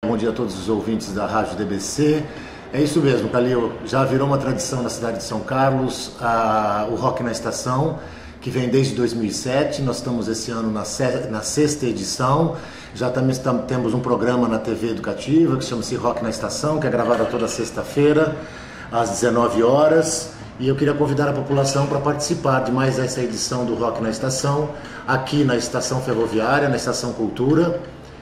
Bom dia a todos os ouvintes da Rádio DBC. É isso mesmo, Calil, já virou uma tradição na cidade de São Carlos o Rock na Estação, que vem desde 2007. Nós estamos esse ano na sexta edição. Já também temos um programa na TV educativa que chama-se Rock na Estação, que é gravado toda sexta-feira às 19 horas. E eu queria convidar a população para participar de mais essa edição do Rock na Estação, aqui na Estação Ferroviária, na Estação Cultura.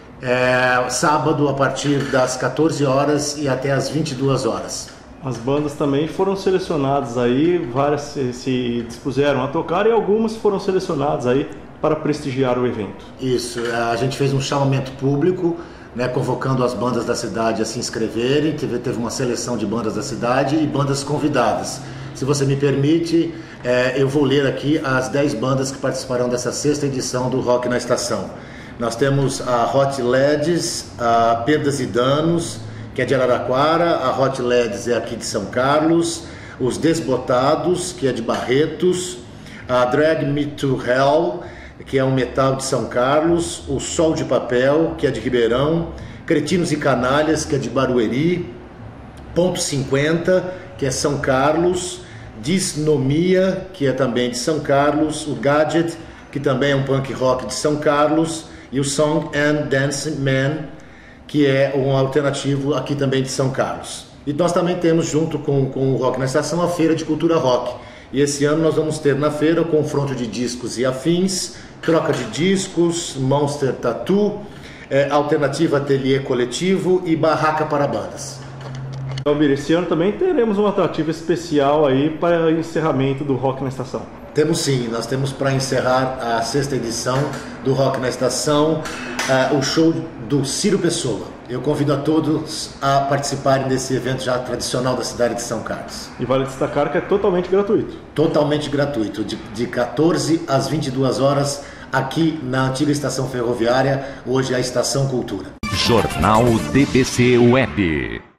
Sábado a partir das 14 horas e até as 22 horas. As bandas também foram selecionadas aí, várias se dispuseram a tocar e algumas foram selecionadas aí para prestigiar o evento. Isso, a gente fez um chamamento público, né, convocando as bandas da cidade a se inscreverem. Teve uma seleção de bandas da cidade e bandas convidadas. Se você me permite, eu vou ler aqui as 10 bandas que participarão dessa sexta edição do Rock na Estação. Nós temos a Hot Leds, a Perdas e Danos, que é de Araraquara. A Hot Leds é aqui de São Carlos. Os Desbotados, que é de Barretos. A Drag Me to Hell, que é um metal de São Carlos. O Sol de Papel, que é de Ribeirão. Cretinos e Canalhas, que é de Barueri. Ponto 50, que é São Carlos. Disnomia, que é também de São Carlos. O Gadget, que também é um punk rock de São Carlos. E o Song and Dance Man, que é um alternativo aqui também de São Carlos. E nós também temos, junto com o Rock na Estação, a Feira de Cultura Rock. E esse ano nós vamos ter na feira o confronto de discos e afins, troca de discos, Monster Tattoo, alternativa ateliê coletivo e barraca para bandas. Almir, esse ano também teremos uma atrativa especial aí para o encerramento do Rock na Estação. Temos sim, nós temos para encerrar a sexta edição do Rock na Estação o show do Ciro Pessoa. Eu convido a todos a participarem desse evento já tradicional da cidade de São Carlos. E vale destacar que é totalmente gratuito. Totalmente gratuito, de 14 às 22 horas aqui na antiga estação ferroviária, hoje é a Estação Cultura. Jornal DBC Web.